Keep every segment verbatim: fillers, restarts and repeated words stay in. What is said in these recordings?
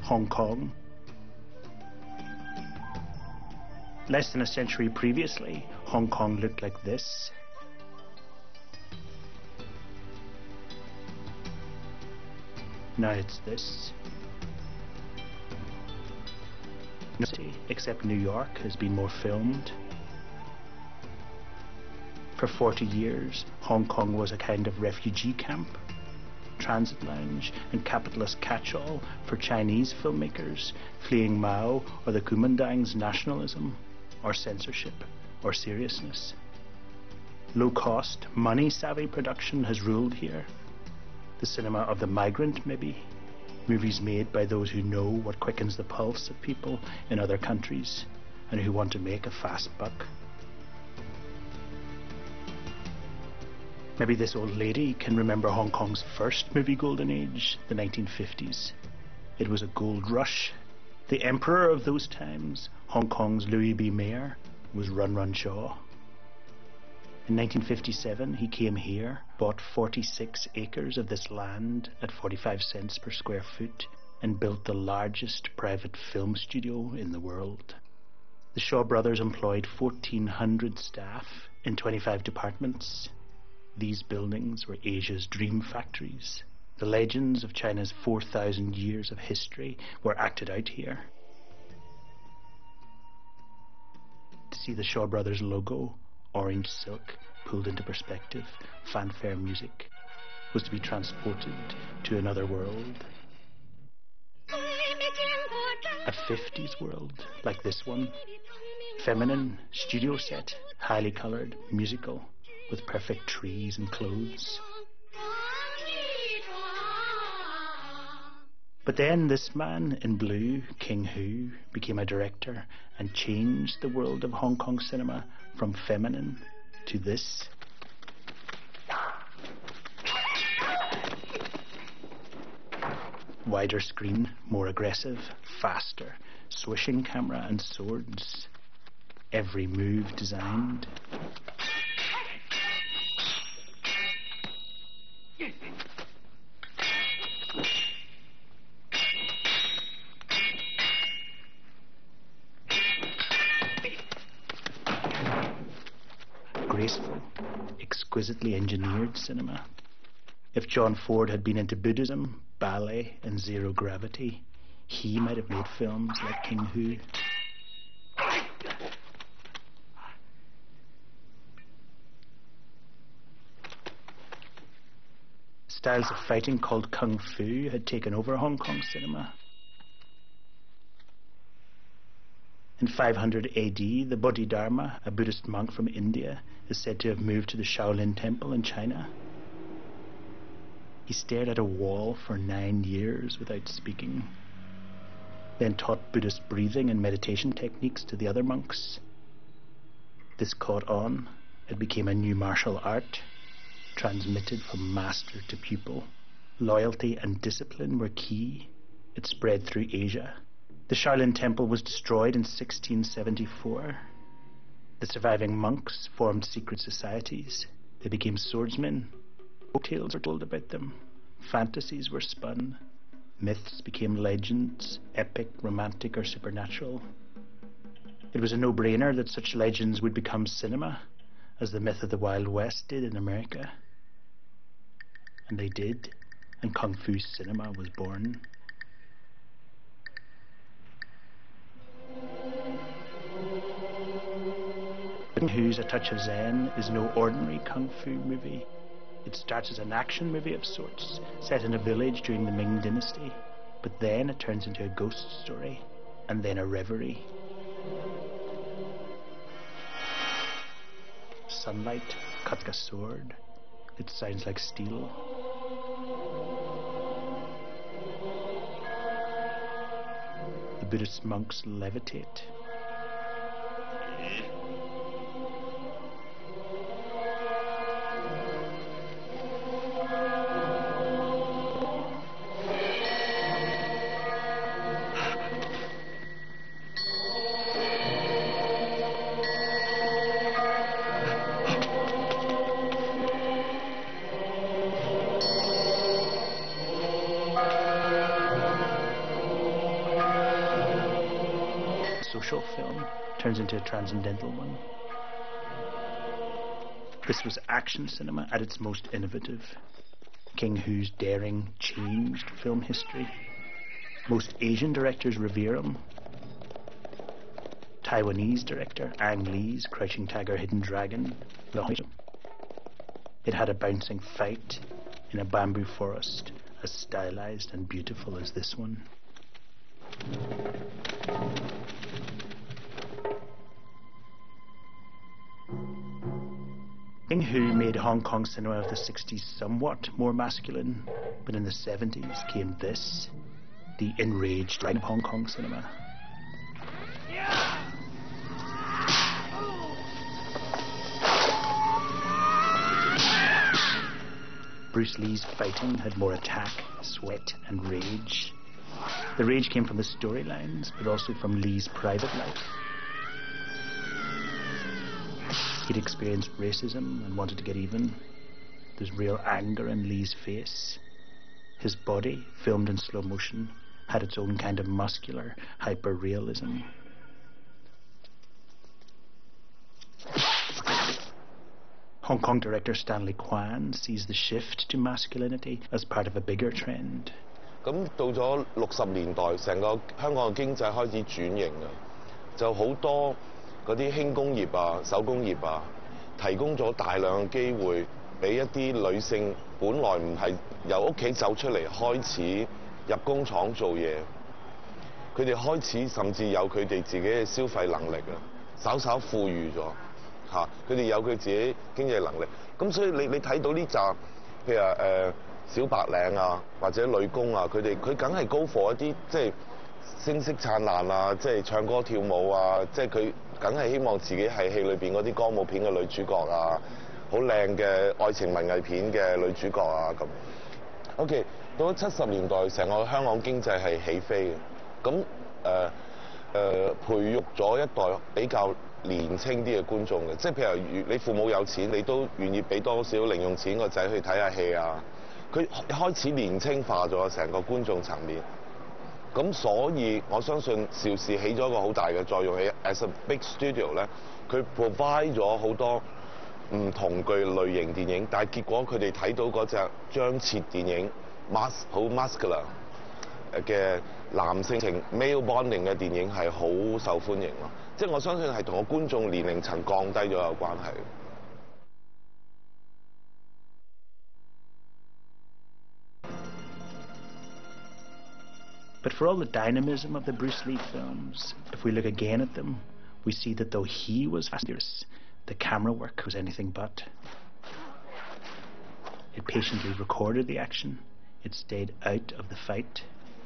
Hong Kong. Less than a century previously, Hong Kong looked like this. Now it's this. No city except New York has been more filmed. For forty years, Hong Kong was a kind of refugee camp, transit lounge and capitalist catch-all for Chinese filmmakers fleeing Mao or the Kuomintang's nationalism, or censorship, or seriousness. Low-cost, money-savvy production has ruled here. The cinema of the migrant, maybe. Movies made by those who know what quickens the pulse of people in other countries and who want to make a fast buck. Maybe this old lady can remember Hong Kong's first movie golden age, the nineteen fifties. It was a gold rush. The emperor of those times, Hong Kong's Louis B. Mayer, was Run Run Shaw. In nineteen fifty-seven, he came here, bought forty-six acres of this land at forty-five cents per square foot, and built the largest private film studio in the world. The Shaw brothers employed fourteen hundred staff in twenty-five departments. These buildings were Asia's dream factories. The legends of China's four thousand years of history were acted out here. To see the Shaw brothers logo, orange silk pulled into perspective, fanfare music, was to be transported to another world. A fifties world like this one. Feminine, studio set, highly coloured, musical, with perfect trees and clothes. But then this man in blue, King Hu, became a director and changed the world of Hong Kong cinema from feminine to this. Wider screen, more aggressive, faster, swishing camera and swords. Every move designed. Graceful, exquisitely engineered cinema. If John Ford had been into Buddhism, ballet and zero gravity, he might have made films like King Hu. Styles of fighting called Kung Fu had taken over Hong Kong cinema. In five hundred A D, the Bodhidharma, a Buddhist monk from India, is said to have moved to the Shaolin Temple in China. He stared at a wall for nine years without speaking, then taught Buddhist breathing and meditation techniques to the other monks. This caught on. It became a new martial art, transmitted from master to pupil. Loyalty and discipline were key. It spread through Asia. The Shaolin Temple was destroyed in sixteen seventy-four. The surviving monks formed secret societies. They became swordsmen. Folk tales are told about them. Fantasies were spun. Myths became legends, epic, romantic, or supernatural. It was a no-brainer that such legends would become cinema, as the myth of the Wild West did in America. And they did, and Kung Fu cinema was born. Kung Fu's A Touch of Zen is no ordinary Kung Fu movie. It starts as an action movie of sorts, set in a village during the Ming Dynasty, but then it turns into a ghost story, and then a reverie. Sunlight cuts like a sword. It sounds like steel. The Buddhist monks levitate. social film turns into a transcendental one. This was action cinema at its most innovative. King Hu's daring changed film history. Most Asian directors revere him. Taiwanese director Ang Lee's Crouching Tiger, Hidden Dragon. It had a bouncing fight in a bamboo forest as stylized and beautiful as this one. King Hu made Hong Kong cinema of the sixties somewhat more masculine, but in the seventies came this, the enraged line of Hong Kong cinema. Bruce Lee's fighting had more attack, sweat, and rage. The rage came from the storylines, but also from Lee's private life. He'd experienced racism and wanted to get even. There's real anger in Lee's face. His body, filmed in slow motion, had its own kind of muscular hyper-realism. Hong Kong director Stanley Kwan sees the shift to masculinity as part of a bigger trend. 咁到咗六十年代，成個香港嘅經濟開始轉型啊，就好多嗰啲輕工業啊、手工業啊，提供咗大量嘅機會俾一啲女性，本來唔係由屋企走出嚟開始入工廠做嘢，佢哋開始甚至有佢哋自己嘅消費能力啊，稍稍富裕咗嚇，佢哋有佢自己經濟能力，咁所以你你睇到呢扎，譬如話誒。呃 小白領啊，或者女工啊，佢哋佢梗係高貨一啲，即係聲色燦爛啊，即係唱歌跳舞啊，即係佢梗係希望自己係戲裏邊嗰啲歌舞片嘅女主角啊，好靚嘅愛情文藝片嘅女主角啊咁。OK， 到咗七十年代，成個香港經濟係起飛嘅，咁誒誒培育咗一代比較年青啲嘅觀眾嘅，即係譬如你父母有錢，你都願意俾多少零用錢個仔去睇下戲啊。 佢開始年青化咗成個觀眾層面，咁所以我相信邵氏起咗一個好大嘅作用。喺 as a big studio 咧，佢 provide 咗好多唔同嘅類型電影，但係結果佢哋睇到嗰隻張徹電影 mas 好 muscular 嘅男性情 male bonding 嘅電影係好受歡迎咯。即係我相信係同個觀眾年齡層降低咗有關係。 But for all the dynamism of the Bruce Lee films, if we look again at them, we see that though he was fast, the camera work was anything but. It patiently recorded the action. It stayed out of the fight.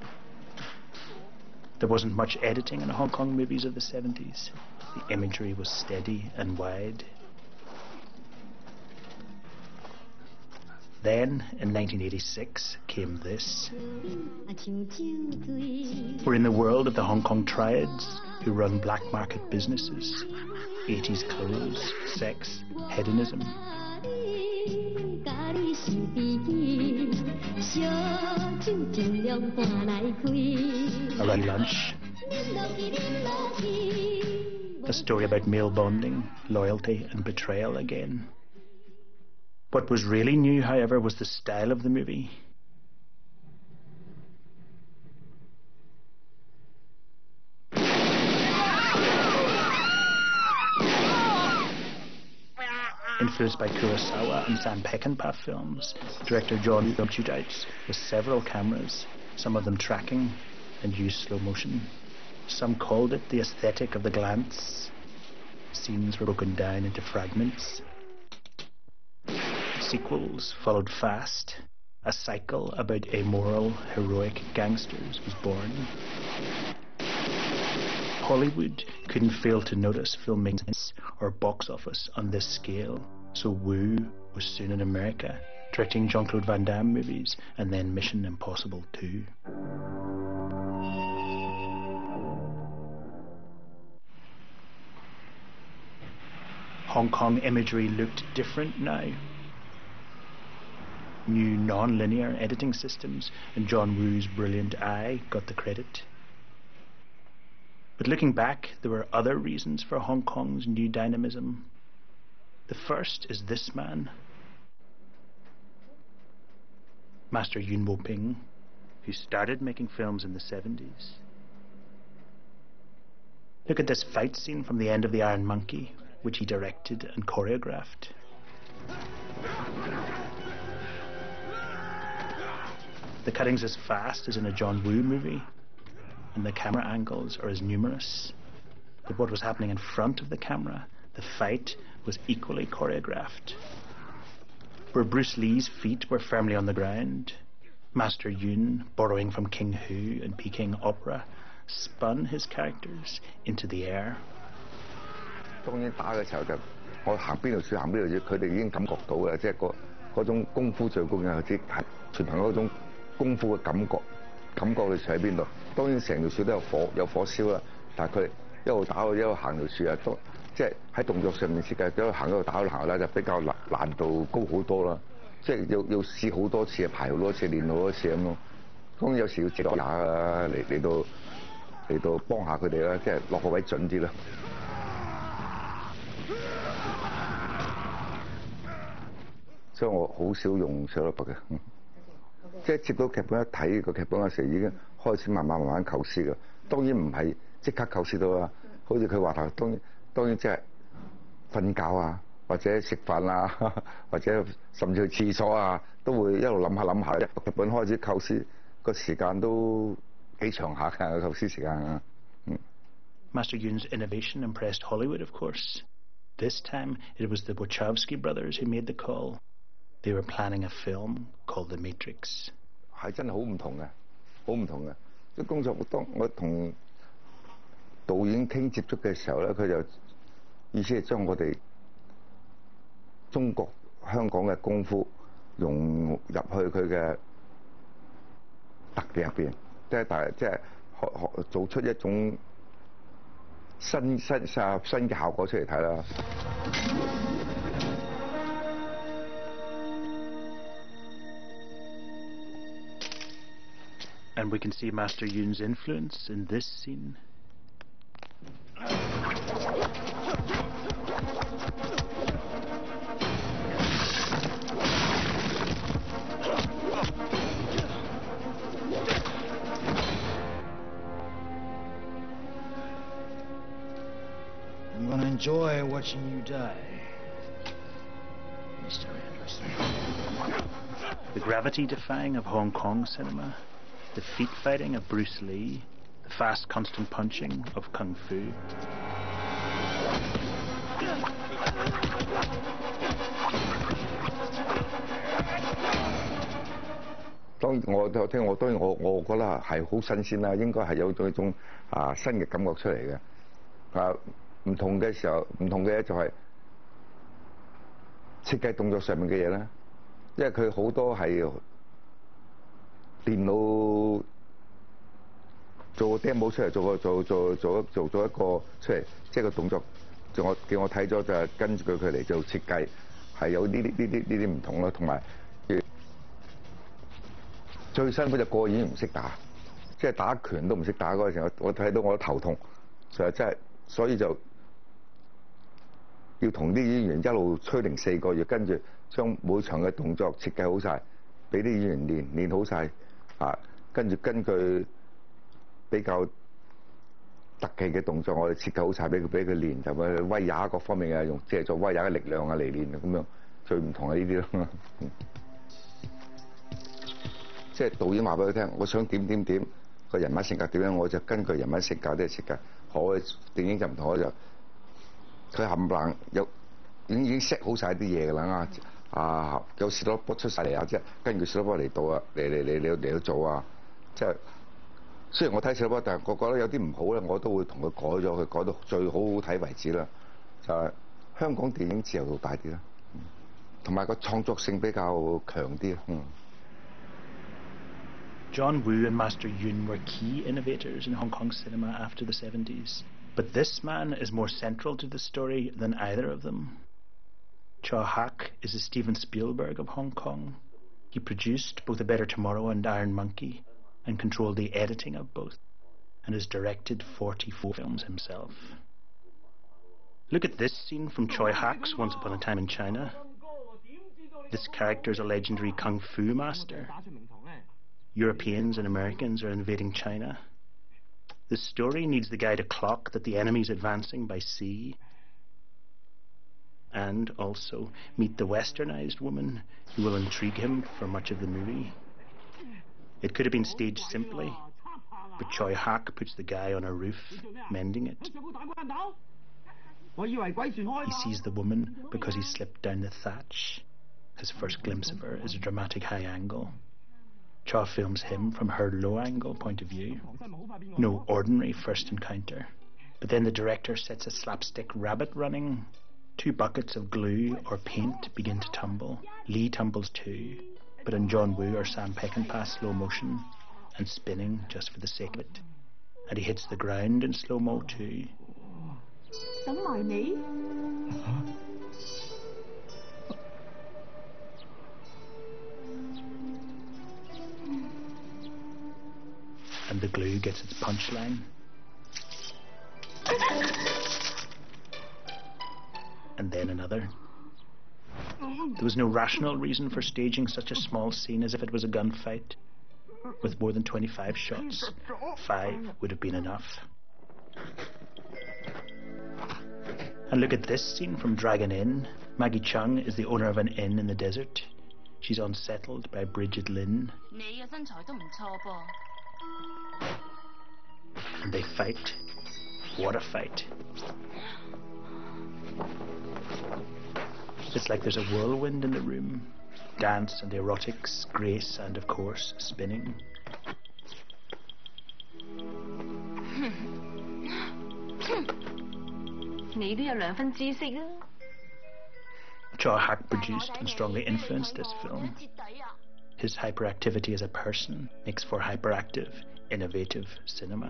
There wasn't much editing in Hong Kong movies of the seventies. The imagery was steady and wide. Then, in nineteen eighty-six, came this. We're in the world of the Hong Kong triads who run black market businesses. eighties clothes, sex, hedonism. Around lunch, a story about male bonding, loyalty and betrayal again. What was really new, however, was the style of the movie. Influenced by Kurosawa and Sam Peckinpah films, director John Yuen shootouts with several cameras, some of them tracking, and used slow motion. Some called it the aesthetic of the glance. Scenes were broken down into fragments. Sequels followed fast. A cycle about amoral, heroic gangsters was born. Hollywood couldn't fail to notice filmmaking or box office on this scale, so Wu was soon in America, directing Jean-Claude Van Damme movies and then Mission Impossible two. Hong Kong imagery looked different now. New non-linear editing systems, and John Woo's brilliant eye got the credit. But looking back, there were other reasons for Hong Kong's new dynamism. The first is this man, Master Yuen, who started making films in the seventies. Look at this fight scene from The End of the Iron Monkey, which he directed and choreographed. The cutting's as fast as in a John Woo movie, and the camera angles are as numerous. But what was happening in front of the camera, the fight, was equally choreographed. Where Bruce Lee's feet were firmly on the ground, Master Yuen, borrowing from King Hu and Peking opera, spun his characters into the air. 當然打嘅時候就我行邊度處行邊度處，佢哋已經感覺到嘅，即係個嗰種功夫最高嘅，即係全憑嗰種功夫嘅感覺，感覺你處喺邊度。當然成條柱都有火有火燒啦，但係佢哋一路打一路行條柱啊，都即係喺動作上面設計，一路行一路打一路行咧，就比較難難度高好多啦。即係要要試好多次，排好多次，練好多次咁咯。當然有時要接落下啊，嚟嚟到嚟到幫下佢哋啦，即係落個位準啲啦。所以我好少用小蘿蔔嘅，即係接到劇本一睇個劇本嘅時候已經開始慢慢慢慢構思嘅。當然唔係即刻構思到啦，好似佢話頭，當然當然即係瞓覺啊，或者食飯啊，或者甚至去廁所啊，都會一路諗下諗下。劇本開始構思個時間都幾長下㗎，構思時間啊。嗯。 Master Yun's innovation impressed Hollywood, of course. This time, it was the Wachowski brothers who made the call. They were planning a film called The Matrix. 係真係好唔同嘅，好唔同嘅。即工作當我同導演傾接觸嘅時候咧，佢就意思係將我哋中國香港嘅功夫融入去佢嘅特技入邊，即係但係即係學學做出一種新新新新嘅效果出嚟睇啦。 And we can see Master Yun's influence in this scene. I'm gonna enjoy watching you die, Mister Anderson. The gravity-defying of Hong Kong cinema, the feet fighting of Bruce Lee, the fast constant punching of Kung Fu. 當然我就聽我當然我我覺得係好新鮮啦，應該係有咗一種啊新嘅感覺出嚟嘅。啊唔同嘅時候，唔同嘅就係設計動作上面嘅嘢啦，因為佢好多係電腦做個 demo 出嚟，做個做做做做咗一個出嚟，即係個動作，就我叫我睇咗就係跟住佢佢嚟做設計，係有呢啲呢啲呢啲唔同咯，同埋最辛苦就個演員唔識打，即係打拳都唔識打嗰陣時候，我睇到我都頭痛，就係真係，所以就要同啲演員一路吹零四個月，跟住將每場嘅動作設計好晒，俾啲演員練練好晒，啊，跟住根據比較特技嘅動作，我哋設計好晒俾佢俾佢練，就咪威亞各方面嘅用借助威亞嘅力量啊嚟練啊，咁樣最唔同係呢啲咯。即係導演話俾佢聽，我想點點點個人物性格點樣，我就根據人物性格啲設計。我嘅電影就唔同，我就佢冚唪唥有已經已經 set 好晒啲嘢㗎啦啊！有士多波出晒嚟啊，即係根據士多波嚟到啊，嚟嚟嚟嚟嚟到做啊！即係雖然我睇士多波，但係我覺得有啲唔好咧，我都會同佢改咗，佢改到最好好睇為止啦。就係、是、香港電影自由度大啲啦，同埋個創作性比較強啲。嗯。 John Woo and Master Yuen were key innovators in Hong Kong cinema after the seventies. But this man is more central to the story than either of them. Tsui Hark is the Steven Spielberg of Hong Kong. He produced both A Better Tomorrow and Iron Monkey and controlled the editing of both. and has directed forty-four films himself. Look at this scene from Tsui Hark's Once Upon a Time in China. This character is a legendary kung fu master. Europeans and Americans are invading China. The story needs the guy to clock that the enemy's advancing by sea, and also meet the westernized woman who will intrigue him for much of the movie. It could have been staged simply, but Tsui Hark puts the guy on a roof, mending it. He sees the woman because he slipped down the thatch. His first glimpse of her is a dramatic high angle. Cha films him from her low-angle point of view. No ordinary first encounter. But then the director sets a slapstick rabbit running. Two buckets of glue or paint begin to tumble. Lee tumbles too, but in John Woo or Sam Peckinpah slow motion, and spinning just for the sake of it. And he hits the ground in slow-mo too. And the glue gets its punchline. And then another. There was no rational reason for staging such a small scene as if it was a gunfight. With more than twenty-five shots, five would have been enough. And look at this scene from Dragon Inn. Maggie Chung is the owner of an inn in the desert. She's unsettled by Bridget Lin. And they fight. What a fight. It's like there's a whirlwind in the room. Dance and erotics, grace and, of course, spinning. Tsui Hark produced and strongly influenced this film. His hyperactivity as a person makes for hyperactive, innovative cinema.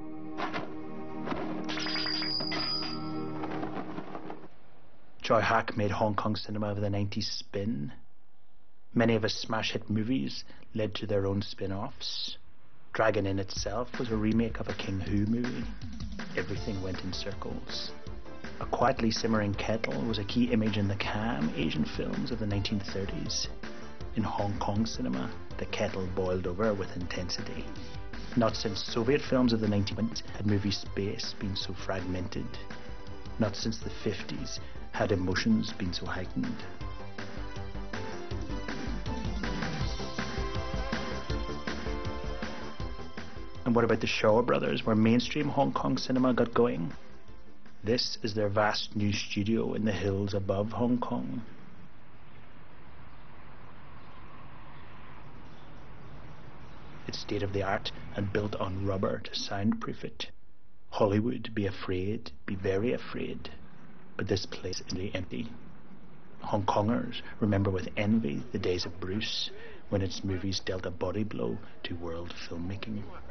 Tsui Hark made Hong Kong cinema of the nineties spin. Many of his smash hit movies led to their own spin-offs. Dragon Inn itself was a remake of a King Hu movie. Everything went in circles. A quietly simmering kettle was a key image in the Kam Asian films of the nineteen thirties. In Hong Kong cinema, the kettle boiled over with intensity. Not since Soviet films of the nineties had movie space been so fragmented. Not since the fifties had emotions been so heightened. And what about the Shaw Brothers, where mainstream Hong Kong cinema got going? This is their vast new studio in the hills above Hong Kong. It's state-of-the-art and built on rubber to soundproof it. Hollywood, be afraid, be very afraid. But this place is really empty. Hong Kongers remember with envy the days of Bruce, when its movies dealt a body blow to world filmmaking.